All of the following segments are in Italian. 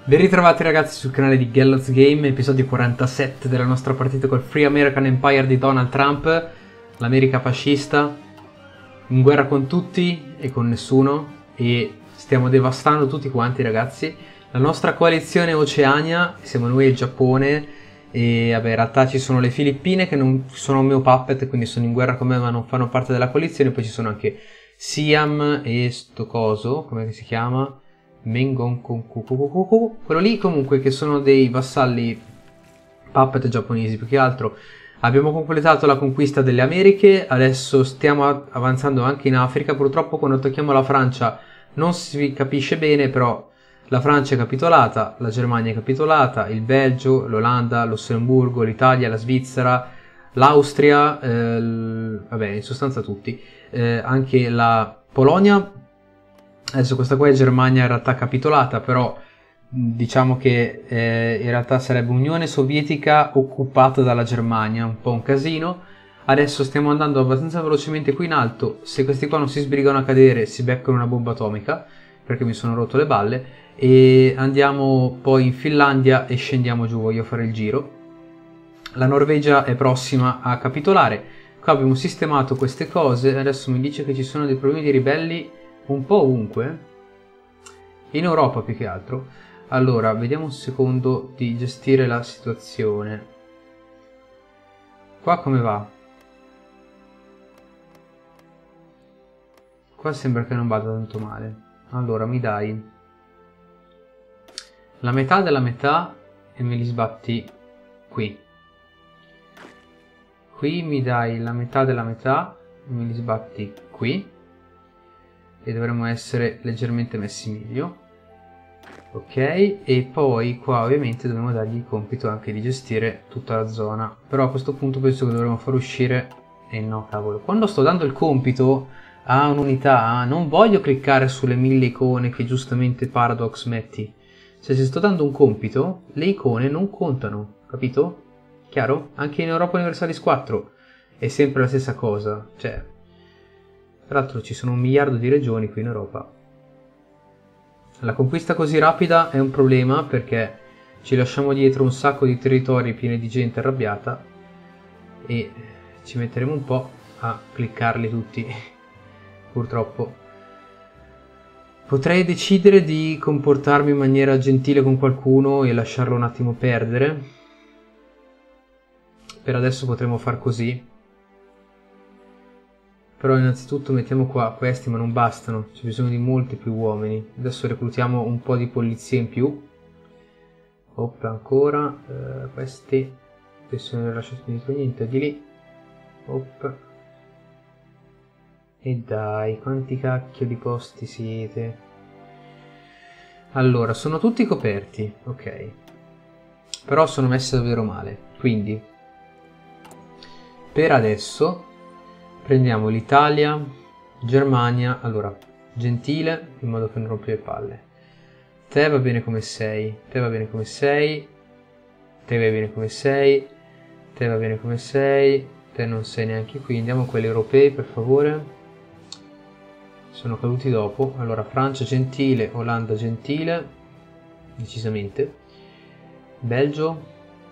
Ben ritrovati ragazzi sul canale di Gallows Game, episodio 47 della nostra partita col Free American Empire di Donald Trump, l'America fascista, in guerra con tutti e con nessuno, e stiamo devastando tutti quanti ragazzi. La nostra coalizione Oceania, siamo noi e il Giappone, e vabbè, in realtà ci sono le Filippine che non sono un mio puppet, quindi sono in guerra con me ma non fanno parte della coalizione. Poi ci sono anche Siam e sto coso, come si chiama? Mengon quello lì comunque, che sono dei vassalli puppet giapponesi più che altro. Abbiamo completato la conquista delle Americhe, adesso stiamo avanzando anche in Africa. Purtroppo quando tocchiamo la Francia non si capisce bene, però la Francia è capitolata, la Germania è capitolata, il Belgio, l'Olanda, Lussemburgo, l'Italia, la Svizzera, l'Austria, vabbè, in sostanza tutti, anche la Polonia. Adesso questa qua è Germania in realtà capitolata, però diciamo che in realtà sarebbe Unione Sovietica occupata dalla Germania, un po' un casino. Adesso stiamo andando abbastanza velocemente qui in alto. Se questi qua non si sbrigano a cadere si beccano una bomba atomica, perché mi sono rotto le balle. E andiamo poi in Finlandia e scendiamo giù, voglio fare il giro. La Norvegia è prossima a capitolare. Qua abbiamo sistemato queste cose. Adesso mi dice che ci sono dei problemi di ribelli un po' ovunque, in Europa più che altro. Allora, vediamo un secondo di gestire la situazione. Qua come va? Qua sembra che non vada tanto male. Allora, mi dai la metà della metà e me li sbatti qui. Qui mi dai la metà della metà e me li sbatti qui. E dovremmo essere leggermente messi meglio. Ok, e poi qua ovviamente dobbiamo dargli il compito anche di gestire tutta la zona. Però a questo punto penso che dovremmo far uscire... no, cavolo. Quando sto dando il compito a un'unità non voglio cliccare sulle 1000 icone che giustamente Paradox metti. Cioè, se sto dando un compito, le icone non contano, capito? Chiaro? Anche in Europa Universalis 4 è sempre la stessa cosa, cioè... Tra l'altro ci sono 1 miliardo di regioni qui in Europa. La conquista così rapida è un problema perché ci lasciamo dietro un sacco di territori pieni di gente arrabbiata e ci metteremo un po' a cliccarli tutti, purtroppo. Potrei decidere di comportarmi in maniera gentile con qualcuno e lasciarlo un attimo perdere. Per adesso potremmo far così. Però innanzitutto mettiamo qua questi, ma non bastano, c'è bisogno di molti più uomini. Adesso reclutiamo un po' di polizia in più. Hop, ancora. Questi non ne lascio finito niente di lì. Hop. E dai, quanti cacchio di posti siete? Allora, sono tutti coperti, ok. Però sono messi davvero male, quindi per adesso prendiamo l'Italia, Germania, allora, gentile, in modo che non rompi le palle. Te va bene come sei, te va bene come sei, te va bene come sei, te va bene come sei, te non sei neanche qui. Andiamo a quelli europei, per favore. Sono caduti dopo. Allora, Francia gentile, Olanda gentile, decisamente. Belgio.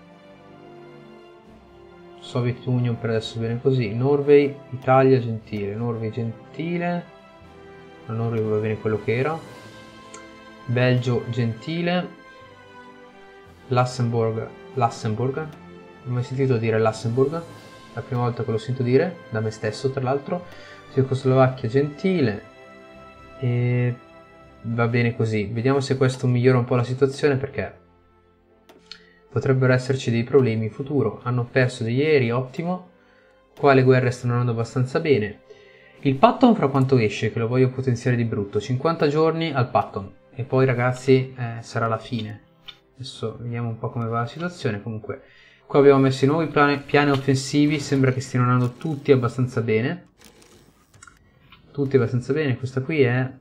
Soviet Union per adesso bene così. Norway, Italia gentile, Norway gentile, la Norway va bene quello che era. Belgio gentile, Lussemburg, non ho mai sentito dire Lussemburg, la prima volta che lo sento dire, da me stesso tra l'altro. Cecoslovacchia gentile, e va bene così. Vediamo se questo migliora un po' la situazione, perché potrebbero esserci dei problemi in futuro. Hanno perso degli aerei, ottimo. Qua le guerre stanno andando abbastanza bene. Il Patton fra quanto esce, che lo voglio potenziare di brutto? 50 giorni al Patton. E poi ragazzi sarà la fine. Adesso vediamo un po' come va la situazione. Comunque qua abbiamo messo i nuovi piani offensivi. Sembra che stiano andando tutti abbastanza bene. Tutti abbastanza bene. Questa qui è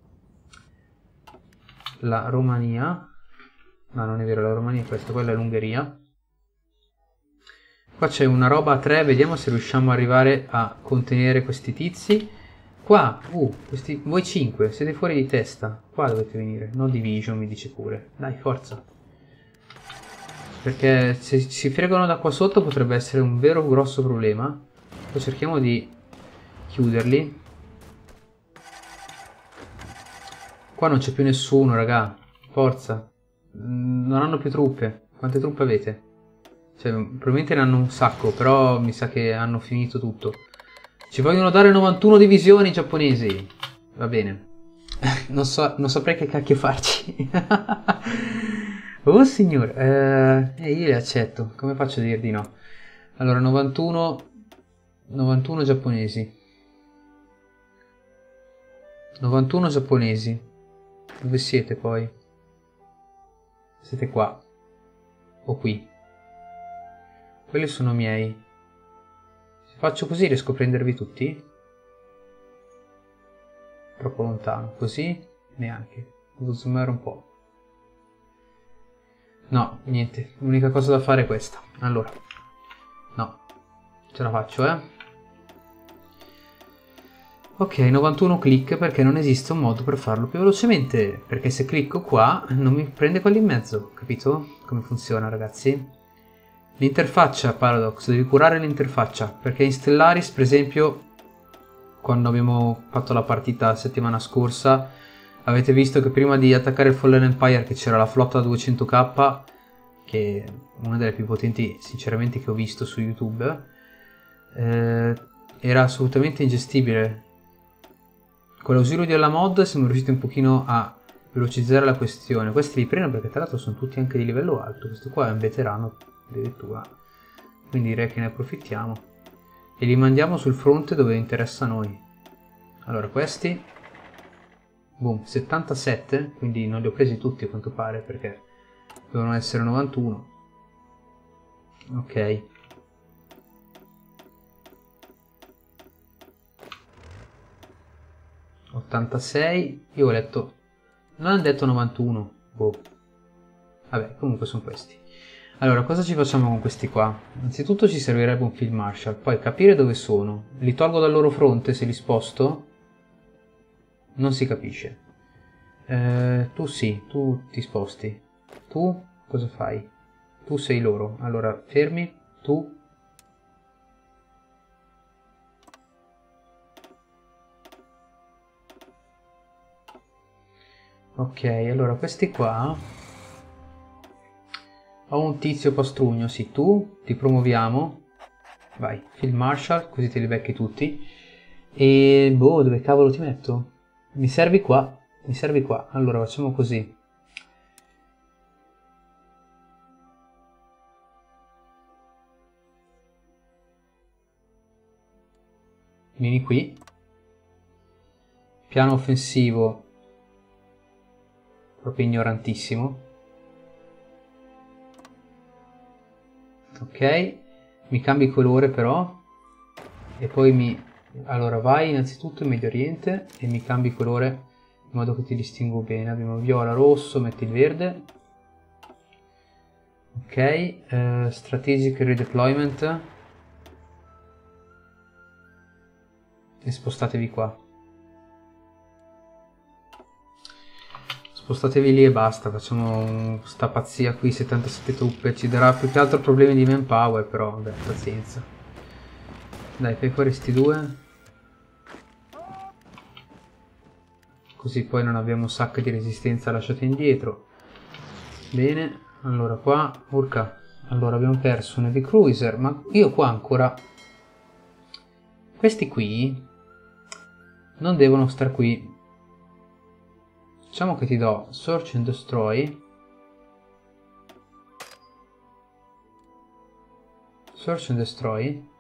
la Romania. No, non è vero, la Romania è questa, quella è l'Ungheria. Qua c'è una roba a 3, vediamo se riusciamo ad arrivare a contenere questi tizi. Qua, voi 5, siete fuori di testa. Qua dovete venire. No division, mi dice pure. Dai, forza. Perché se si fregano da qua sotto potrebbe essere un vero grosso problema. Poi cerchiamo di chiuderli. Qua non c'è più nessuno, raga. Forza. Non hanno più truppe. Quante truppe avete? Cioè, probabilmente ne hanno un sacco, però mi sa che hanno finito tutto. Ci vogliono dare 91 divisioni giapponesi. Va bene. non saprei che cacchio farci. Oh signore. Io li accetto. Come faccio a dire di no? Allora, 91 giapponesi. 91 giapponesi. Dove siete poi? Siete qua. O qui. Quelli sono miei. Se faccio così riesco a prendervi tutti? Troppo lontano. Così? Neanche. Devo zoomare un po'. No, niente. L'unica cosa da fare è questa. Allora. No. Ce la faccio, Ok, 91 click perché non esiste un modo per farlo più velocemente. Perché se clicco qua non mi prende quelli in mezzo. Capito? Come funziona, ragazzi? L'interfaccia, Paradox, devi curare l'interfaccia, perché in Stellaris, per esempio, quando abbiamo fatto la partita la settimana scorsa, avete visto che prima di attaccare il Fallen Empire, che c'era la flotta 200k, che è una delle più potenti, sinceramente, che ho visto su YouTube, era assolutamente ingestibile. Con l'ausilio della mod siamo riusciti un pochino a velocizzare la questione. Questi li prendo perché tra l'altro sono tutti anche di livello alto, questo qua è un veterano addirittura, quindi direi che ne approfittiamo e li mandiamo sul fronte dove interessa a noi. Allora questi, boom, 77, quindi non li ho presi tutti a quanto pare perché devono essere 91. Ok, ...86, io ho letto... non hanno detto 91, boh. Vabbè, comunque sono questi. Allora, cosa ci facciamo con questi qua? Innanzitutto ci servirebbe un Field Marshal, poi capire dove sono. Li tolgo dal loro fronte se li sposto? Non si capisce. Tu sì, tu ti sposti. Tu cosa fai? Tu sei loro. Allora, fermi. Tu. Ok, allora questi qua... Ho un tizio pastrugno, sì, tu, ti promuoviamo. Vai, Field Marshal, così te li becchi tutti. E boh, dove cavolo ti metto? Mi servi qua, mi servi qua. Allora facciamo così. Vieni qui. Piano offensivo. Proprio ignorantissimo. Ok, mi cambi colore però. E poi mi... Allora vai innanzitutto in Medio Oriente e mi cambi colore in modo che ti distingo bene. Abbiamo viola, rosso, metti il verde. Ok, strategic redeployment. E spostatevi qua. Spostatevi lì e basta, facciamo sta pazzia qui, 77 truppe, ci darà più che altro problemi di manpower, però vabbè, pazienza. Dai, fai fuori sti due. Così poi non abbiamo un sacco di resistenza lasciate indietro. Bene, allora qua, urca, allora abbiamo perso un heavy cruiser, ma io qua ancora... Questi qui non devono star qui. Diciamo che ti do Search and Destroy. Search and Destroy.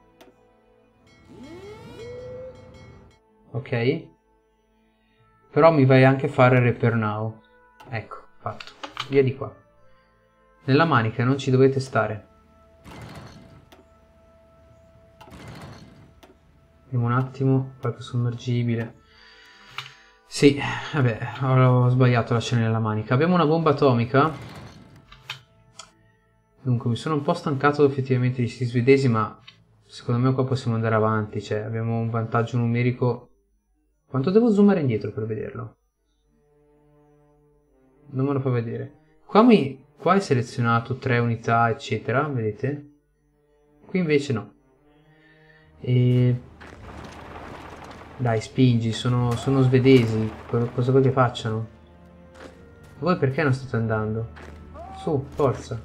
Ok. Però mi vai anche a fare Repair Now. Ecco, fatto. Via di qua. Nella manica non ci dovete stare. Vediamo un attimo, qualche sommergibile. Sì, vabbè, ho sbagliato la scena nella manica. Abbiamo una bomba atomica. Dunque, mi sono un po' stancato effettivamente di questi svedesi, ma secondo me qua possiamo andare avanti. Cioè, abbiamo un vantaggio numerico Quanto devo zoomare indietro per vederlo? Non me lo fa vedere. Qua è selezionato 3 unità, eccetera, vedete? Qui invece no. E... Dai, spingi, sono svedesi. Cosa vuoi che facciano? Voi perché non state andando? Su, forza.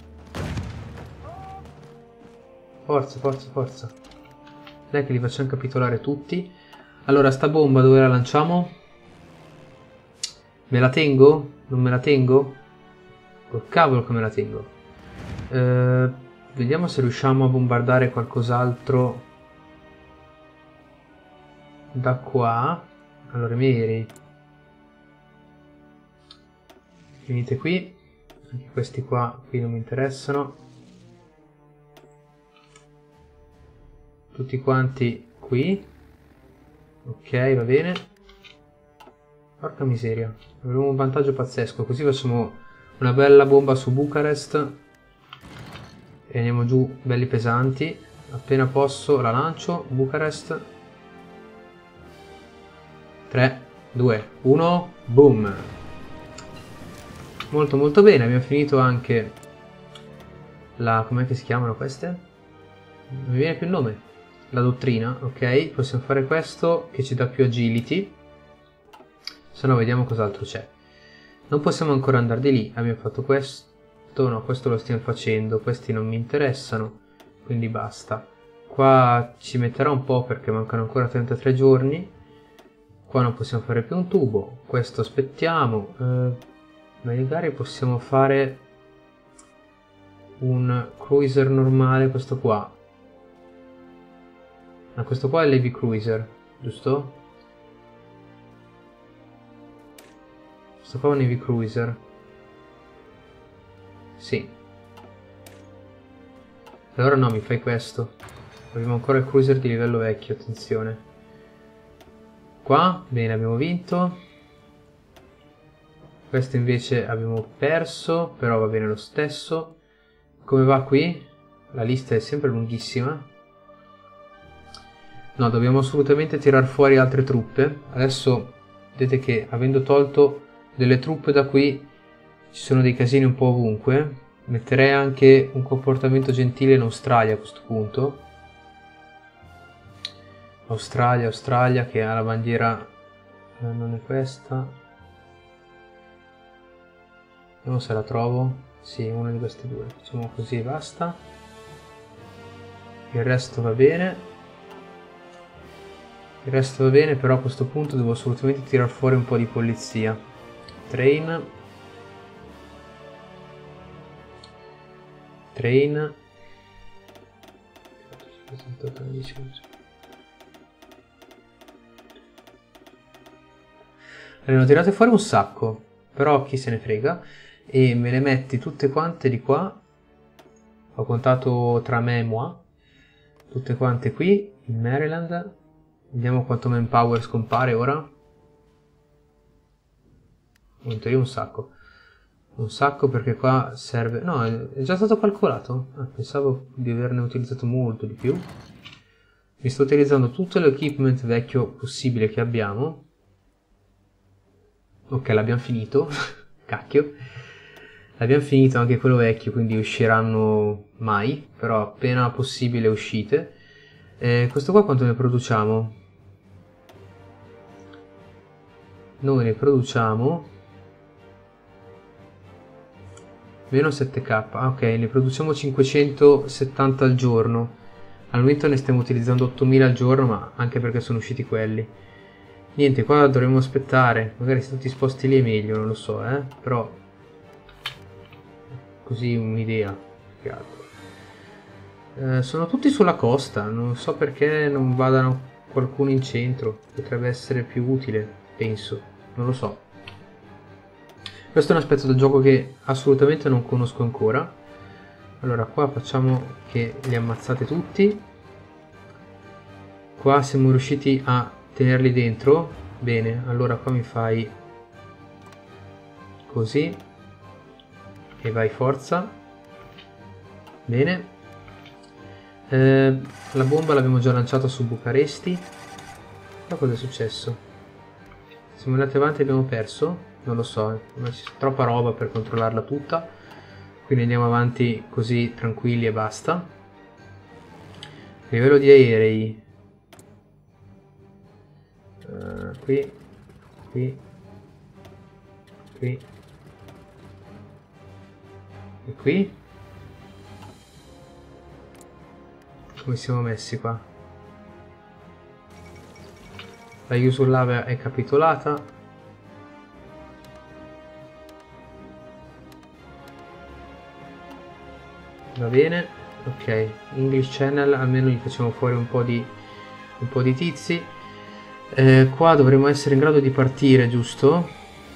Forza, forza, forza. Dai che li facciamo capitolare tutti. Allora, sta bomba dove la lanciamo? Me la tengo? Non me la tengo? Col cavolo che me la tengo. Vediamo se riusciamo a bombardare qualcos'altro da qua. Allora, i miei aerei. Venite qui. Anche questi qua qui non mi interessano. Tutti quanti qui. Ok, va bene. Porca miseria. Abbiamo un vantaggio pazzesco. Così facciamo una bella bomba su Bucarest. E andiamo giù belli pesanti. Appena posso la lancio. Bucarest. 3, 2, 1. Boom. Molto molto bene. Abbiamo finito anche la... com'è che si chiamano queste? Non mi viene più il nome. La dottrina, ok, possiamo fare questo che ci dà più agility, se no vediamo cos'altro c'è. Non possiamo ancora andare di lì, abbiamo fatto questo, no, questo lo stiamo facendo, questi non mi interessano, quindi basta. Qua ci metterà un po' perché mancano ancora 33 giorni, qua non possiamo fare più un tubo, questo aspettiamo, magari possiamo fare un cruiser normale, questo qua. Ah, questo qua è l'Heavy Cruiser, giusto? Questo qua è un Heavy Cruiser. Sì. Allora no, mi fai questo. Abbiamo ancora il cruiser di livello vecchio, attenzione. Qua, bene, abbiamo vinto. Questo invece abbiamo perso, però va bene lo stesso. Come va qui? La lista è sempre lunghissima. No, dobbiamo assolutamente tirar fuori altre truppe. Adesso vedete che avendo tolto delle truppe da qui ci sono dei casini un po' ovunque. Metterei anche un comportamento gentile in Australia a questo punto. Australia che ha la bandiera... non è questa. Vediamo se la trovo. Sì, una di queste due. Facciamo così e basta. Il resto va bene. Il resto va bene, però a questo punto devo assolutamente tirar fuori un po' di polizia. Train. Train. Ne ho tirate fuori un sacco, però chi se ne frega. E me le metti tutte quante di qua. Ho contato tra me e moi. Tutte quante qui, in Maryland. Vediamo quanto manpower scompare ora. In teoria un sacco. Un sacco perché qua serve... No, è già stato calcolato. Pensavo di averne utilizzato molto di più. Mi sto utilizzando tutto l'equipment vecchio possibile che abbiamo. Ok, l'abbiamo finito. Cacchio. L'abbiamo finito anche quello vecchio, quindi usciranno mai. Però appena possibile uscite. Questo qua quanto ne produciamo? Noi ne produciamo meno 7k. Ok, ne produciamo 570 al giorno. Al momento ne stiamo utilizzando 8000 al giorno, ma anche perché sono usciti quelli. Niente, qua dovremmo aspettare. Magari se tu ti sposti lì è meglio, non lo so, però così un'idea. Che altro. Sono tutti sulla costa, non so perché non vadano qualcuno in centro. Potrebbe essere più utile, penso, non lo so. Questo è un aspetto del gioco che assolutamente non conosco ancora. Allora qua facciamo che li ammazzate tutti. Qua siamo riusciti a tenerli dentro. Bene, allora qua mi fai così e vai forza. Bene. La bomba l'abbiamo già lanciata su Bucaresti. Ma cosa è successo? Siamo andati avanti e abbiamo perso? Non lo so, ma c'è troppa roba per controllarla tutta. Quindi andiamo avanti così tranquilli e basta. Livello di aerei. Qui. Qui. Qui. E qui. Come siamo messi qua? La Jugoslavia è capitolata. Va bene. Ok, English Channel, almeno gli facciamo fuori un po' di tizi. Qua dovremmo essere in grado di partire, giusto?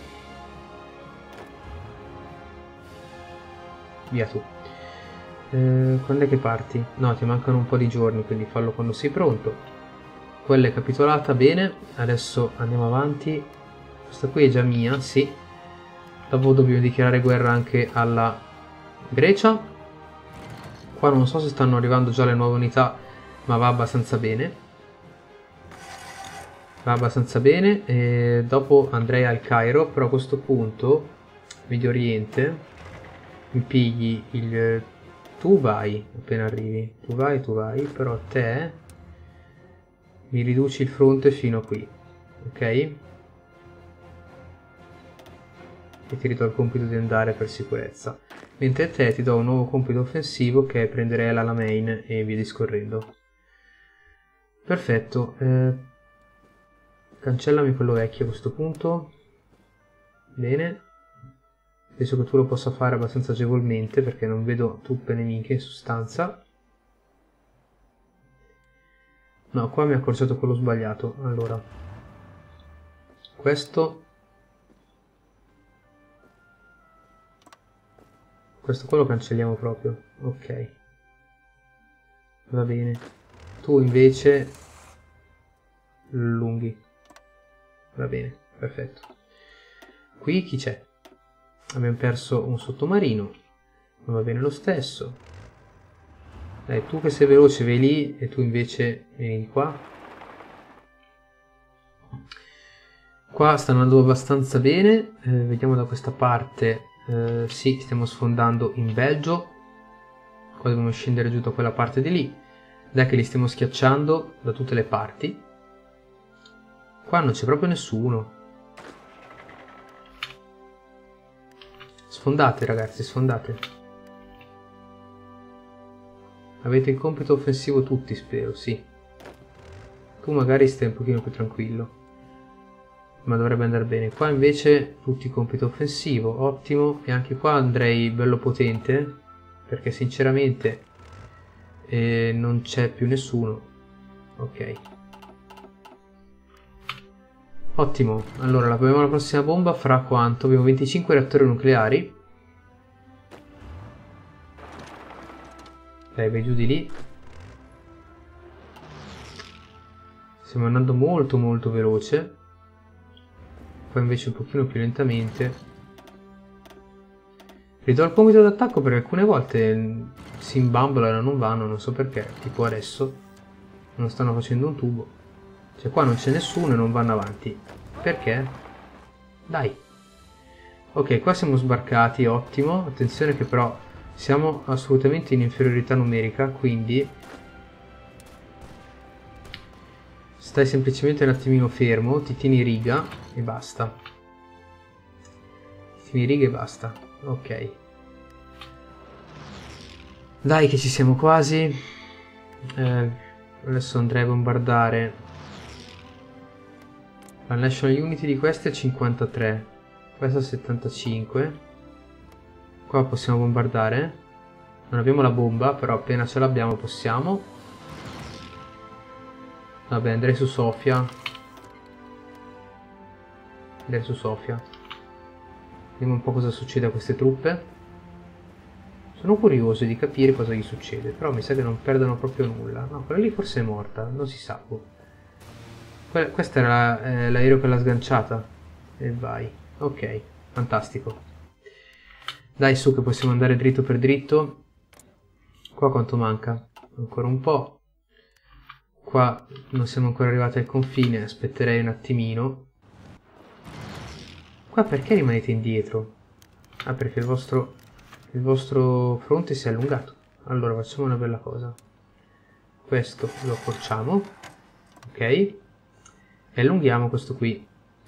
Via tu. Quando è che parti? No, ti mancano un po' di giorni, quindi fallo quando sei pronto. Quella è capitolata, bene. Adesso andiamo avanti. Questa qui è già mia, sì. Dopo dobbiamo dichiarare guerra anche alla Grecia. Qua non so se stanno arrivando già le nuove unità, ma va abbastanza bene. Va abbastanza bene. E dopo andrei al Cairo, però a questo punto, Medio Oriente, mi pigli il... Tu vai, appena arrivi. Tu vai, però te... mi riduci il fronte fino a qui, ok? E ti ridò il compito di andare per sicurezza. Mentre a te ti do un nuovo compito offensivo che è prendere El Alamein e via discorrendo. Perfetto. Cancellami quello vecchio a questo punto. Bene. Penso che tu lo possa fare abbastanza agevolmente perché non vedo truppe nemiche in sostanza. No, qua mi ha accorciato quello sbagliato. Allora, questo qua lo cancelliamo proprio. Ok, va bene. Tu invece lunghi. Va bene, perfetto. Qui chi c'è? Abbiamo perso un sottomarino. Non va bene lo stesso. Dai, tu che sei veloce vai lì e tu invece vieni qua. Qua sta andando abbastanza bene. Vediamo da questa parte. Sì, stiamo sfondando in Belgio. Qua dobbiamo scendere giù da quella parte di lì. Dai che li stiamo schiacciando da tutte le parti. Qua non c'è proprio nessuno. Sfondate ragazzi, sfondate. Avete il compito offensivo tutti, spero, sì. Tu magari stai un pochino più tranquillo. Ma dovrebbe andare bene. Qua invece tutti compito offensivo, ottimo. E anche qua andrei bello potente, perché sinceramente non c'è più nessuno. Ok. Ottimo. Allora, la prossima bomba fra quanto? Abbiamo 25 reattori nucleari. Dai, vai giù di lì. Stiamo andando molto molto veloce. Qua invece un pochino più lentamente. Ridò il compito d'attacco perché alcune volte si imbambolano e non vanno, non so perché. Tipo adesso non stanno facendo un tubo. Cioè qua non c'è nessuno e non vanno avanti. Perché? Dai. Ok, qua siamo sbarcati, ottimo. Attenzione che però siamo assolutamente in inferiorità numerica, quindi stai semplicemente un attimino fermo, ti tieni riga e basta. Ti tieni riga e basta. Ok. Dai che ci siamo quasi. Adesso andrei a bombardare. La National Unity di questa è 53. Questa è 75. Qua possiamo bombardare. Non abbiamo la bomba, però appena ce l'abbiamo possiamo. Vabbè, andrei su Sofia. Andrei su Sofia. Vediamo un po' cosa succede a queste truppe. Sono curioso di capire cosa gli succede, però mi sa che non perdono proprio nulla. No, quella lì forse è morta, non si sa. Questa era l'aereo che l'ha sganciata. E vai. Ok, fantastico. Dai su che possiamo andare dritto per dritto. Qua quanto manca? Ancora un po'. Qua non siamo ancora arrivati al confine, aspetterei un attimino. Qua perché rimanete indietro? Ah, perché il vostro fronte si è allungato. Allora facciamo una bella cosa. Questo lo accorciamo. Ok. E allunghiamo questo qui.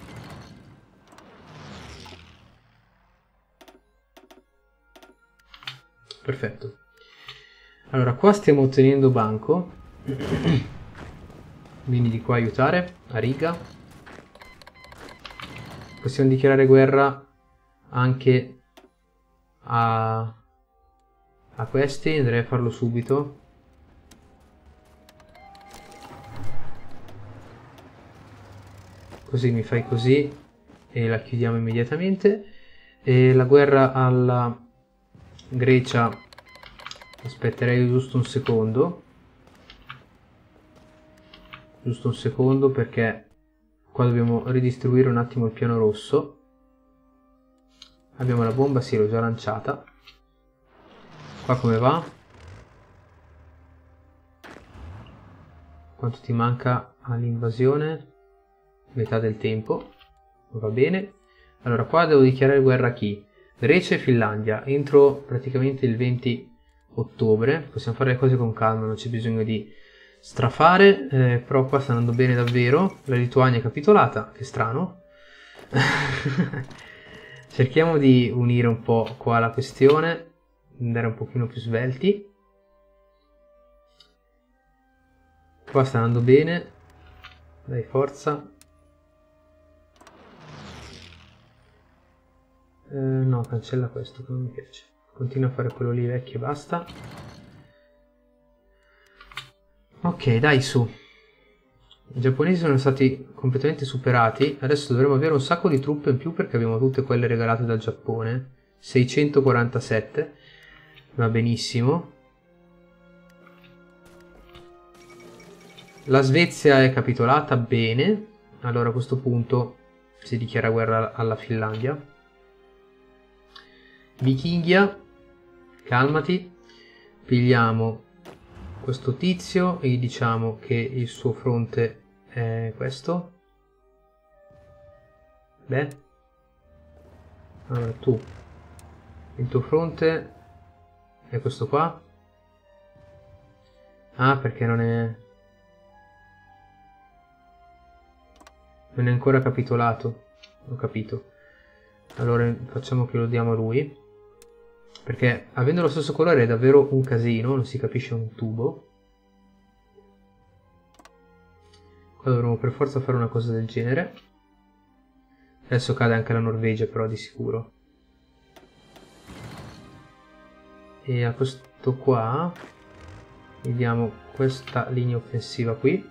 Perfetto. Allora qua stiamo ottenendo banco. Vieni di qua a aiutare. A riga. Possiamo dichiarare guerra anche a questi. Andrei a farlo subito. Così mi fai così e la chiudiamo immediatamente. E la guerra alla Grecia aspetterei giusto un secondo. Giusto un secondo perché qua dobbiamo ridistribuire un attimo il piano rosso. Abbiamo la bomba, sì, l'ho già lanciata. Qua come va? Quanto ti manca all'invasione? Metà del tempo. Va bene. Allora qua devo dichiarare guerra a chi? Grecia e Finlandia. Entro praticamente il 20 ottobre. Possiamo fare le cose con calma, non c'è bisogno di strafare. Però qua sta andando bene davvero. La Lituania è capitolata. Che strano. Cerchiamo di unire un po' qua la questione. Andare un pochino più svelti. Qua sta andando bene. Dai, forza. No, cancella questo che non mi piace. Continua a fare quello lì vecchio e basta. Ok, dai, su. I giapponesi sono stati completamente superati. Adesso dovremo avere un sacco di truppe in più perché abbiamo tutte quelle regalate dal Giappone. 647. Va benissimo. La Svezia è capitolata, bene. Allora a questo punto si dichiara guerra alla Finlandia. Vichingia, calmati. Pigliamo questo tizio e gli diciamo che il suo fronte è questo. Beh, allora tu, il tuo fronte è questo qua. Ah, perché non è ancora capitolato. Ho capito. Allora facciamo che lo diamo a lui, perché avendo lo stesso colore è davvero un casino, non si capisce un tubo. Qua dovremo per forza fare una cosa del genere. Adesso cade anche la Norvegia però di sicuro. E a questo qua gli diamo questa linea offensiva qui.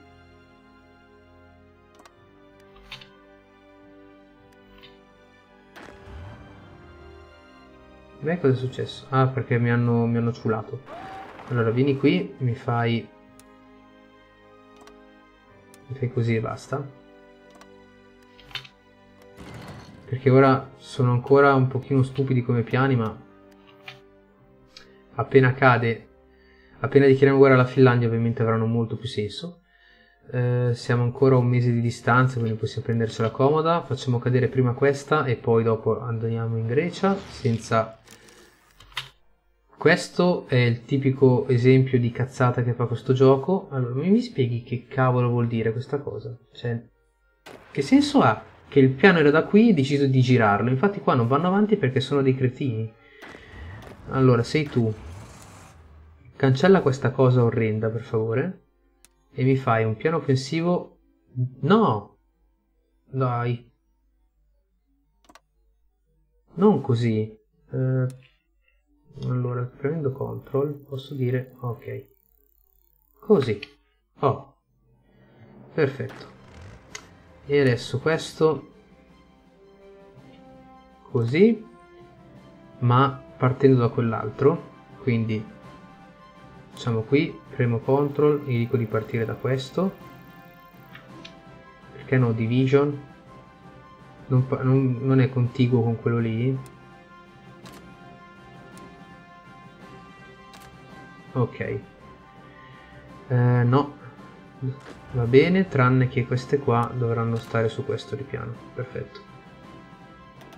Beh, cosa è successo? Ah, perché mi hanno ciulato. Allora vieni qui, mi fai così e basta. Perché ora sono ancora un pochino stupidi come piani, ma appena dichiariamo guerra alla Finlandia ovviamente avranno molto più senso. Siamo ancora a un mese di distanza, quindi possiamo prendercela comoda. Facciamo cadere prima questa e poi dopo andiamo in Grecia senza... Questo è il tipico esempio di cazzata che fa questo gioco. Allora, mi spieghi che cavolo vuol dire questa cosa? Cioè, che senso ha? Che il piano era da qui e deciso di girarlo. Infatti qua non vanno avanti perché sono dei cretini. Allora, sei tu. Cancella questa cosa orrenda, per favore. E mi fai un piano offensivo... No! Dai. Non così. Allora, premendo CTRL posso dire ok. Così. Oh. Perfetto. E adesso questo così, ma partendo da quell'altro. Quindi facciamo qui, premo CTRL e dico di partire da questo. Perché no division? Non è contiguo con quello lì. Ok, no, va bene, tranne che queste qua dovranno stare su questo ripiano. Perfetto.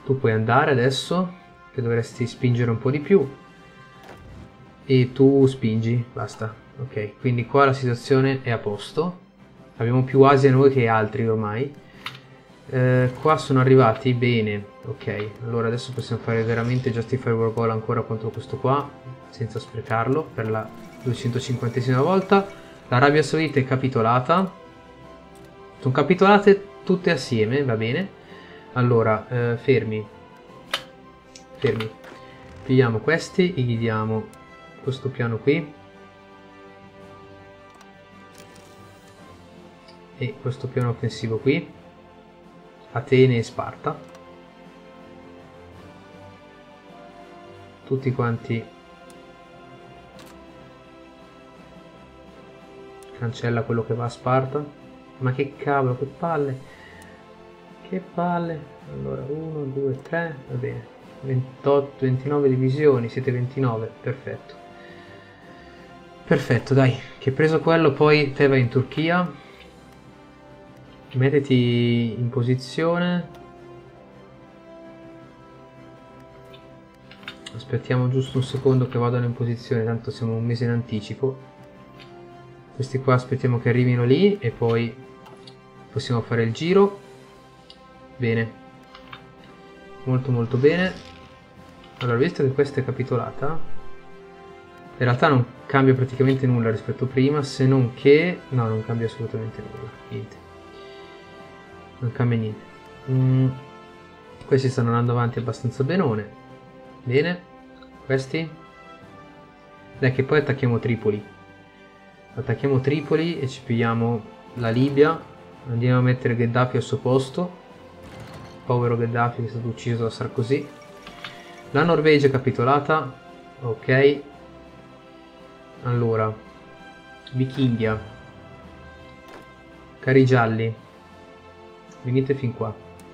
Tu puoi andare adesso, che dovresti spingere un po' di più. E tu spingi, basta. Ok, quindi qua la situazione è a posto. Abbiamo più Asia noi che altri ormai. Qua sono arrivati, bene. Ok, allora adesso possiamo fare veramente Justify War Goal ancora contro questo qua, senza sprecarlo, per la 250esima volta. L'Arabia Saudita è capitolata. Sono capitolate tutte assieme, va bene. Allora, fermi. Fermi. Pigliamo questi e gli diamo questo piano qui. E questo piano offensivo qui. Atene e Sparta. Tutti quanti. Cancella quello che va a Sparta. Ma che cavolo, che palle. Che palle. Allora, 1, 2, 3, va bene. 28, 29 divisioni, siete 29, perfetto. Perfetto, dai, che preso quello, poi te vai in Turchia. Mettiti in posizione. Aspettiamo giusto un secondo che vadano in posizione, tanto siamo un mese in anticipo. Questi qua aspettiamo che arrivino lì e poi possiamo fare il giro. Bene. Molto molto bene. Allora, visto che questa è capitolata, in realtà non cambia praticamente nulla rispetto a prima, se non che... No, non cambia assolutamente nulla, niente. Non cambia niente. Questi stanno andando avanti abbastanza benone. Bene. Questi. Dai che poi attacchiamo Tripoli. Attacchiamo Tripoli e ci pigliamo la Libia. Andiamo a mettere Gheddafi al suo posto. Povero Gheddafi che è stato ucciso da Sarkozy. La Norvegia è capitolata. Ok. Allora. Vichindia. Cari gialli. Venite fin qua.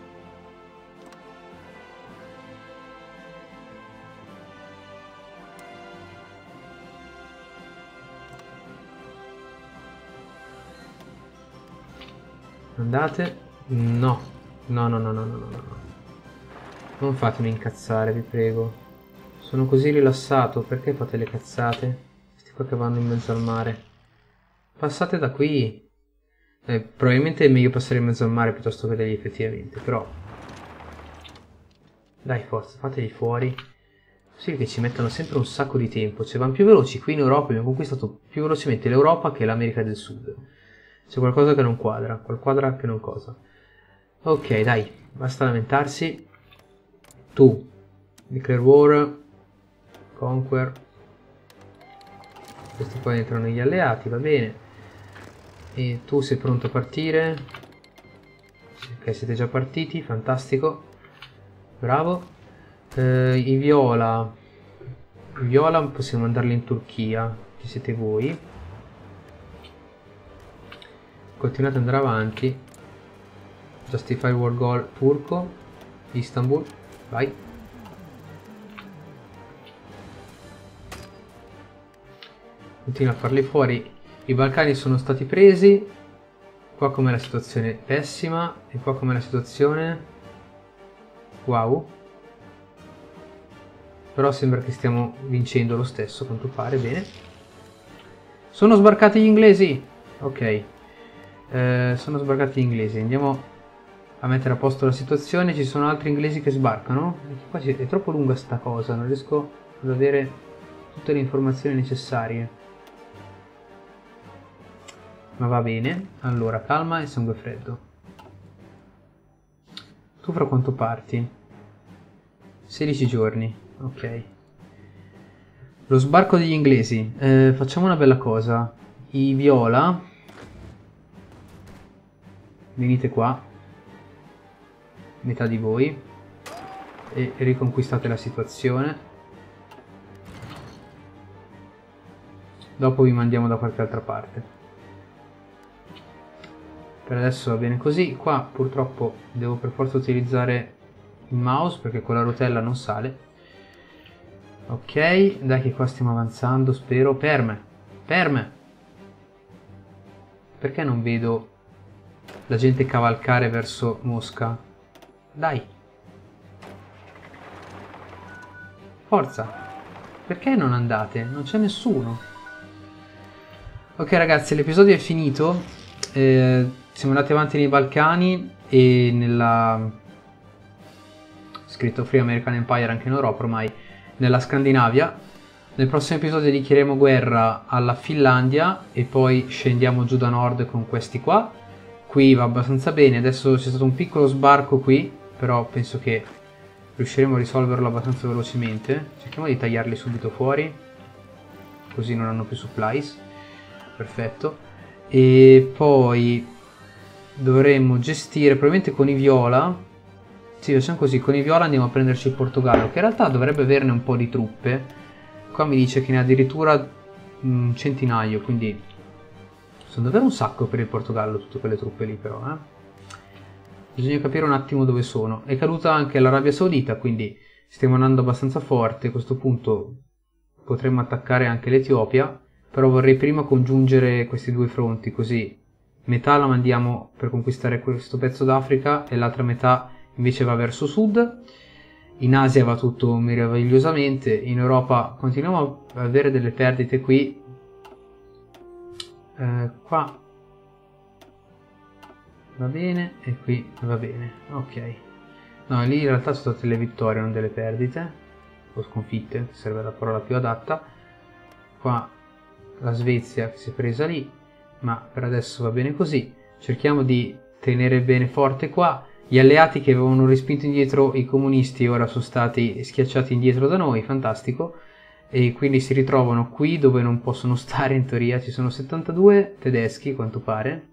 Andate. No. No, no, no, no, no, no, no. Non fatemi incazzare, vi prego. Sono così rilassato, perché fate le cazzate? Questi qua che vanno in mezzo al mare. Passate da qui. Probabilmente è meglio passare in mezzo al mare piuttosto che da lì effettivamente, però... Dai, forza, fateli fuori. Così che ci mettono sempre un sacco di tempo. Cioè, vanno più veloci. Qui in Europa abbiamo conquistato più velocemente l'Europa che l'America del Sud. C'è qualcosa che non quadra. Qualquadra che non cosa. Ok, dai. Basta lamentarsi. Tu. Declare War. Conquer. Questi qua entrano gli alleati, va bene. E tu sei pronto a partire? Ok, siete già partiti, fantastico. Bravo. I viola. I viola possiamo mandarli in Turchia. Ci siete voi. Continuate ad andare avanti. Justify War Goal turco. Istanbul. Vai. Continua a farli fuori. I Balcani sono stati presi. Qua com'è la situazione? Pessima. E qua com'è la situazione? Wow. Però sembra che stiamo vincendo lo stesso, a quanto pare. Bene. Sono sbarcati gli inglesi. Ok. Sono sbarcati gli inglesi. Andiamo a mettere a posto la situazione. Ci sono altri inglesi che sbarcano. Qua è troppo lunga sta cosa. Non riesco ad avere tutte le informazioni necessarie. Ma va bene. Allora, calma e sangue freddo. Tu fra quanto parti? 16 giorni. Ok. Lo sbarco degli inglesi. Facciamo una bella cosa. I viola. Venite qua. Metà di voi. E riconquistate la situazione. Dopo vi mandiamo da qualche altra parte. Per adesso va bene così. Qua purtroppo devo per forza utilizzare il mouse perché con la rotella non sale. Ok, dai che qua stiamo avanzando, spero. Perme. Perché non vedo la gente cavalcare verso Mosca? Dai. forza. Perché non andate? Non c'è nessuno. Ok ragazzi, l'episodio è finito. Siamo andati avanti nei Balcani e nella... scritto Free American Empire anche in Europa ormai, nella Scandinavia. Nel prossimo episodio dichiareremo guerra alla Finlandia e poi scendiamo giù da nord con questi qua. Qui va abbastanza bene, adesso c'è stato un piccolo sbarco qui, però penso che riusciremo a risolverlo abbastanza velocemente. Cerchiamo di tagliarli subito fuori, così non hanno più supplies. Perfetto. E poi dovremmo gestire, probabilmente con i viola. Sì, facciamo così, con i viola andiamo a prenderci il Portogallo, che in realtà dovrebbe averne un po' di truppe. Qua mi dice che ne ha addirittura un centinaio, quindi sono davvero un sacco per il Portogallo tutte quelle truppe lì però, Bisogna capire un attimo dove sono. È caduta anche l'Arabia Saudita, quindi stiamo andando abbastanza forte. A questo punto potremmo attaccare anche l'Etiopia, però vorrei prima congiungere questi due fronti, così metà la mandiamo per conquistare questo pezzo d'Africa e l'altra metà invece va verso sud. In Asia va tutto meravigliosamente, in Europa continuiamo a avere delle perdite qui. Qua va bene e qui va bene, ok. No, lì in realtà sono state le vittorie, non delle perdite, o sconfitte, serve la parola più adatta. Qua la Svezia che si è presa lì, ma per adesso va bene così. Cerchiamo di tenere bene forte qua. Gli alleati che avevano respinto indietro i comunisti ora sono stati schiacciati indietro da noi, fantastico. E quindi si ritrovano qui dove non possono stare in teoria. Ci sono 72 tedeschi a quanto pare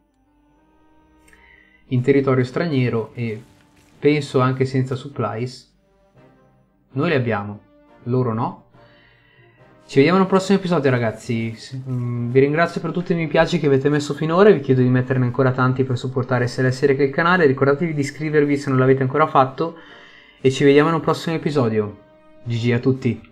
in territorio straniero e penso anche senza supplies. Noi li abbiamo, loro no. Ci vediamo nel prossimo episodio ragazzi. Vi ringrazio per tutti i mi piace che avete messo finora e vi chiedo di metterne ancora tanti per supportare sia la serie che il canale. Ricordatevi di iscrivervi se non l'avete ancora fatto e ci vediamo nel prossimo episodio. GG a tutti.